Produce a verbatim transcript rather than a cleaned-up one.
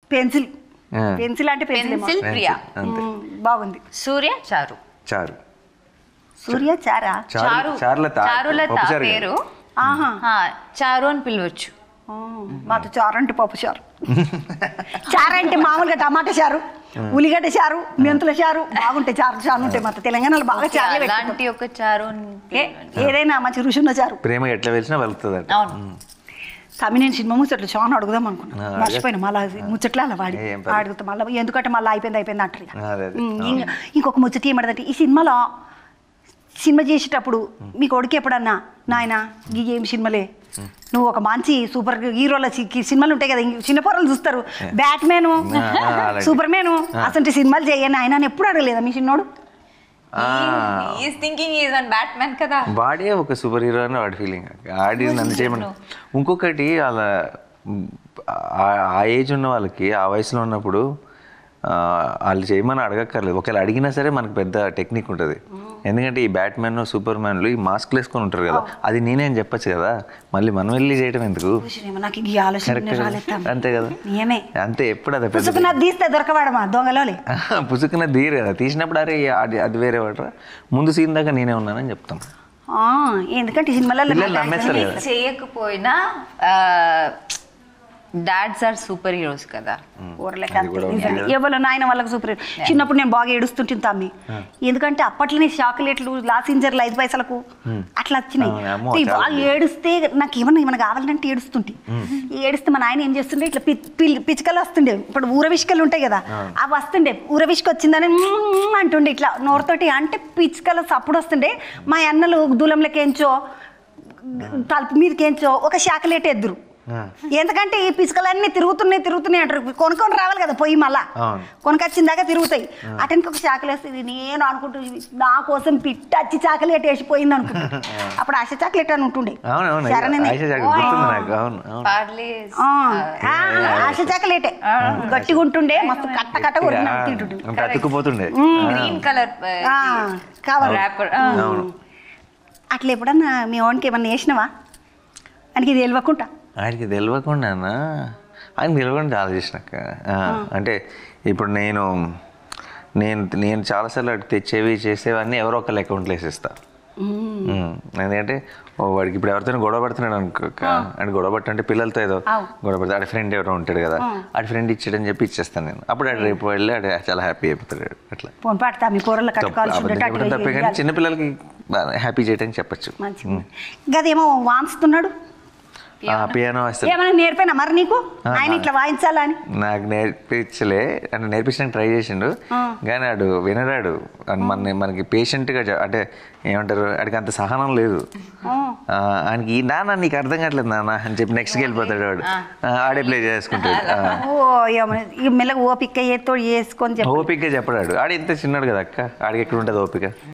Pencil pencil అంటే pencil Priya బాగుంది. సూర్య చారు చారు సూర్య చారా చారు చారులత పేరు చారు అని పిలవచ్చు. మాతో చారు అంటే పప్పు చారు, చారు అంటే మామూలుగా టమాటా చారు, ఉల్లిగడ్డ చారు, మెంతుల చారు బాగుంటాయి. చారు చారు ఉంటాయి మాతో తెలంగాణలో బాగా చారు. అలాంటి ఒక చారు ఏదైనా మంచి రుచి ఉన్న చారు. ప్రేమ ఎట్లా వెలిసినా వెళ్తుంది. తమిళ సినిమా ముచ్చట్లు చాలా అడుగుదాం అనుకున్నా, మర్చిపోయినా. మళ్ళీ ముచ్చట్లే అలా వాడి అడుగుతాం మళ్ళీ, ఎందుకంటే మళ్ళీ అయిపోయింది అయిపోయింది అంటారు. ఇంకొక ముచ్చట ఏమడదంటే, ఈ సినిమాలో సినిమా చేసేటప్పుడు మీ కొడుకు ఎప్పుడన్నా నాయన ఈ ఏం సినిమాలే నువ్వు ఒక మంచి సూపర్ హీరోల సినిమాలు ఉంటాయి కదా, చిన్న పొరలు చూస్తారు, బ్యాట్ మ్యాను సూపర్ మ్యాను అసలు సినిమాలు చేయను ఆయన ఎప్పుడు అడగలేదా మీ చిన్నోడు? వాడే ఒక సూపర్ హీరో అని వాడి ఫీలింగ్, ఆడి నన్ను చేయమని. ఇంకొకటి అలా ఆ ఏజ్ ఉన్న వాళ్ళకి ఆ వయసులో ఉన్నప్పుడు వాళ్ళు చేయమని అడగక్కర్లేదు. ఒకవేళ అడిగినా సరే మనకు పెద్ద టెక్నిక్ ఉంటుంది. ఎందుకంటే ఈ బ్యాట్ మ్యాన్ సూపర్ మ్యాన్లు ఈ మాస్క్లు వేసుకొని ఉంటారు కదా, అది నేనే అని చెప్పచ్చు కదా, మళ్ళీ మనం వెళ్ళి చేయడం ఎందుకు? అంతే కదా, అంతే. ఎప్పుడు అదే తీస్తే దొరకవాడమా దొంగలో పుసుకున్న తీరు కదా, తీసినప్పుడు అరే అది అది వేరే వాడరా, ముందు సీన్ దాకా నేనే ఉన్నానని చెప్తాం. ఎందుకంటే సినిమాలలో నమ్మేస్తారు చేయకపోయినా డాడ్స్ ఆర్ సూపర్ హీరోస్ కదా. ఎవరు నాయన వాళ్ళకి సూపర్ హీరో. చిన్నప్పుడు నేను బాగా ఏడుస్తుంటుంది తమ్మి, ఎందుకంటే అప్పట్లోనే చాక్లెట్లు లాసింజర్లు ఐదు పైసలకు అట్లా వచ్చినాయి. వాళ్ళు ఏడుస్తే నాకు ఏమన్నా ఏమన్నా కావాలంటే ఏడుస్తుంటే, ఏడిస్తే మా నాయన ఏం చేస్తుండే, ఇట్లా పిచ్చుకలు వస్తుండే, ఇప్పుడు ఊరవిష్కలు ఉంటాయి కదా అవి వస్తుండే, ఊరవిష్క వచ్చిందని అంటుండే ఇట్లా నోరుతోటి, అంటే పిచ్చుకలు సప్పుడు వస్తుండే. మా అన్నలు దూలంలోకేంచో తలుపు మీదకేంచో ఒక చాక్లెట్ ఎద్దురు, ఎందుకంటే ఈ పిసుకలన్నీ తిరుగుతున్నాయి తిరుగుతున్నాయి అంటారు, కొనుక్కొని రావాలి కదా పోయి, మళ్ళా కొనుకొచ్చిన దాకా తిరుగుతాయి. అటెన్కి ఒక చాక్లెట్ వేస్తుంది, నేను అనుకుంటూ నా కోసం పిట్టచ్చి చాక్లెట్ వేసిపోయింది అనుకుంటా. అప్పుడు ఆశ చాక్లెట్ అని ఉంటుండే, ఆశ చాక్లెటే గట్టిగా ఉంటుండే, మస్తు కట్ట కట్ట తింటుండే, గ్రీన్ కలర్ కవర్. అట్లా ఎప్పుడన్నా మీ వానికి ఏమన్నా వేసినావా ఆయనకి ఇది తెలియకుండా? ఆయనకి తెలియకుండా ఆయనకి తెలియకుండా చాలా చేసినాక, అంటే ఇప్పుడు నేను నేను నేను చాలాసార్లు అటు తెచ్చేవి చేసేవన్నీ ఎవరో ఒకళ్ళ అకౌంట్లో వేసేస్తా. ఎందుకంటే వాడికి ఇప్పుడు ఎవరితోనే గొడవ పడుతున్నాడు అనుకో, అంటే గొడవ పట్టు అంటే పిల్లలతో ఏదో గొడవ పడుతుంది, ఆడి ఫ్రెండ్ ఎవరో ఉంటాడు కదా, ఆడి ఫ్రెండ్ ఇచ్చాడని చెప్పి ఇచ్చేస్తాను నేను. అప్పుడు ఆడు రేపు వెళ్ళి ఆడు చాలా హ్యాపీ అయిపోతాడు. అట్లా తప్పే కానీ చిన్నపిల్లలకి హ్యాపీ చేయడానికి చెప్పచ్చు. గదేమో వాంచుతున్నాడు, పియానో వస్తుంది. ఏమైనా నేర్పినా మరి నీకు ఆయన ఇట్లా వాయించాలని? నాకు నేర్పించలే, అంటే నేర్పించడానికి ట్రై చేసిండు కానీ ఆడు వినరాడు. మన మనకి పేషెంట్గా అంటే ఏమంటారు, ఆడికి అంత సహనం లేదు. ఆయనకి ఈ నాన్న నీకు అర్థం కావట్లేదు నాన్న అని చెప్పి నెక్స్ట్కి వెళ్ళిపోతాడు వాడు, ఆడే ప్లే చేసుకుంటాడు. మెల్లగా ఓపిక వేసుకొని ఓపికగా చెప్పడాడు, ఆడు ఇంత చిన్నాడు కదా అక్క, ఆడికి ఎక్కడ ఉంటుంది ఓపిక.